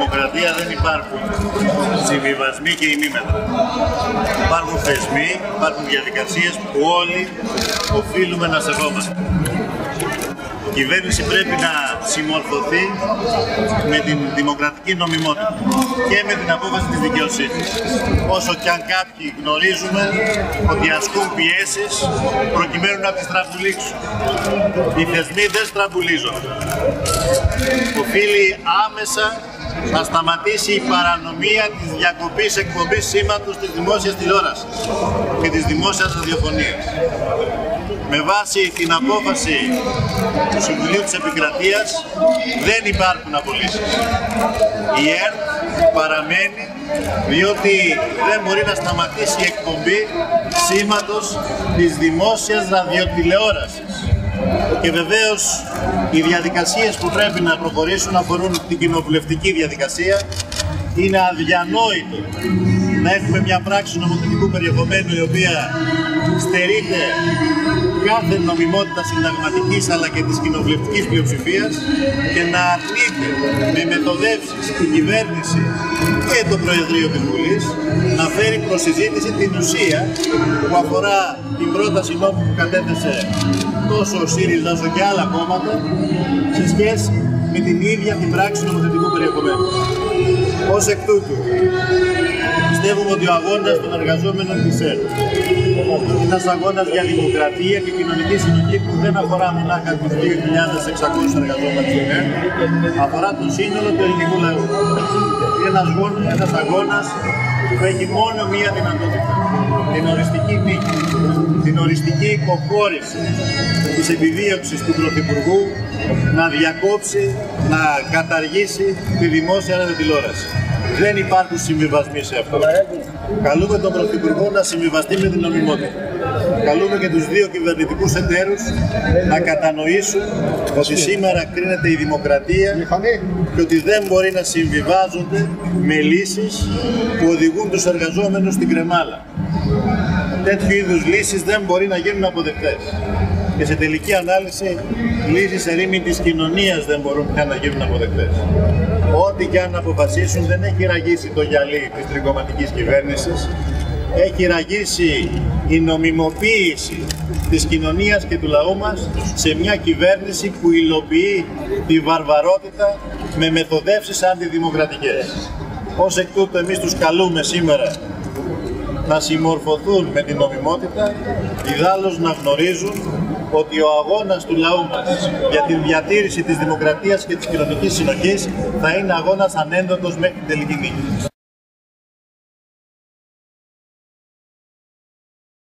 δημοκρατία δεν υπάρχουν συμβιβασμοί και ημίμετρα. Υπάρχουν θεσμοί, υπάρχουν διαδικασίες που όλοι οφείλουμε να σεβόμαστε. Η κυβέρνηση πρέπει να συμμορφωθεί με την δημοκρατική νομιμότητα και με την απόφαση της δικαιοσύνης. Όσο κι αν κάποιοι γνωρίζουμε ότι ασκούν πιέσεις προκειμένου να τις στραμπουλήξουν. Οι θεσμοί δεν στραμπουλίζονται. Οφείλει άμεσα να σταματήσει η παρανομία της διακοπής εκπομπής σήματος της δημόσιας τηλεόρασης και της δημόσιας ραδιοφωνίας. Με βάση την απόφαση του Συμβουλίου της Επικρατείας δεν υπάρχουν απολύσεις. Η ΕΡΤ παραμένει διότι δεν μπορεί να σταματήσει η εκπομπή σήματος της δημόσιας ραδιοτηλεόρασης. Και βεβαίως οι διαδικασίες που πρέπει να προχωρήσουν αφορούν την κοινοβουλευτική διαδικασία. Είναι αδιανόητο να έχουμε μια πράξη νομοθετικού περιεχομένου η οποία στερείται κάθε νομιμότητα συνταγματικής αλλά και της κοινοβουλευτικής πλειοψηφίας και να αρνείται με μεθοδεύσεις η κυβέρνηση και το Προεδρείο της Βουλής να φέρει προς συζήτηση την ουσία που αφορά την πρόταση νόμου που κατέθεσε τόσο ο ΣΥΡΙΖΑ όσο και άλλα κόμματα σε σχέση με την ίδια την πράξη νομοθετικού περιεχομένου. Ως εκ τούτου, πιστεύουμε ότι ο αγώνας των εργαζόμενων της ΕΡΤ είναι ένας αγώνας για δημοκρατία και κοινωνική συνοχή που δεν αφορά μονάχα τους 2.600 εργαζόμενους της ΕΡΤ, αφορά το σύνολο του ελληνικού λαού. Είναι ένας αγώνας που έχει μόνο μία δυνατότητα, την οριστική νίκη, την οριστική υποχώρηση της επιδίωξης του Πρωθυπουργού να διακόψει, να καταργήσει τη δημόσια ραδιοτηλεόραση. Δεν υπάρχουν συμβιβασμοί σε αυτό. Καλούμε τον Πρωθυπουργό να συμβιβαστεί με την νομιμότητα. Καλούμε και τους δύο κυβερνητικούς εταίρους να κατανοήσουν ότι σήμερα κρίνεται η δημοκρατία και ότι δεν μπορεί να συμβιβάζονται με λύσεις που οδηγούν τους εργαζόμενους στην κρεμάλα. Τέτοιου είδους λύσεις δεν μπορεί να γίνουν αποδεκτές. Και σε τελική ανάλυση, λύσεις ερήμην της κοινωνίας δεν μπορούν πια να γίνουν αποδεκτές. Ό,τι και αν αποφασίσουν δεν έχει ραγίσει το γυαλί της τρικομματικής κυβέρνησης, έχει ραγίσει η νομιμοποίηση της κοινωνίας και του λαού μας σε μια κυβέρνηση που υλοποιεί τη βαρβαρότητα με μεθοδεύσεις αντιδημοκρατικές. Ως εκ τούτου εμείς τους καλούμε σήμερα να συμμορφωθούν με την νομιμότητα, ιδάλλως να γνωρίζουν ότι ο αγώνας του λαού μας για την διατήρηση της δημοκρατίας και της κοινωνικής συνοχής θα είναι αγώνας ανένδοτος μέχρι την τελική νίκη.